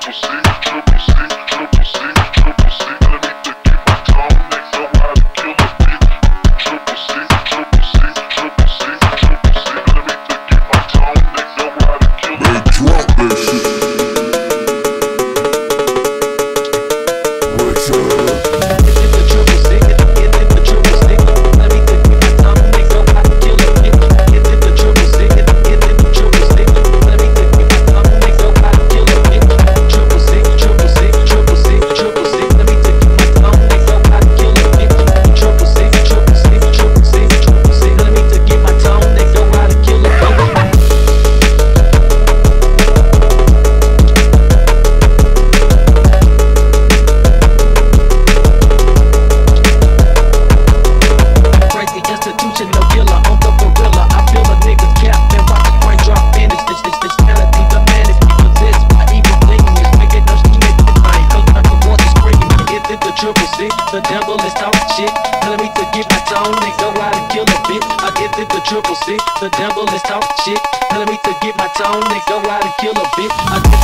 The devil is talking shit, telling me to get my tone and go out and kill a bitch. I get it, the 666. The devil is talking shit, telling me to get my tone and go out and kill a bitch.